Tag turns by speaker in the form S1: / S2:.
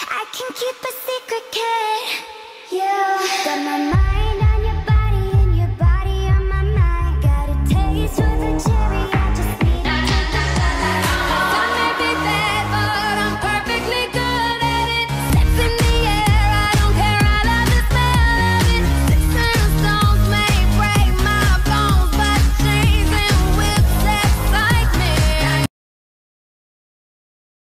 S1: I can keep a secret, kid. You got my mind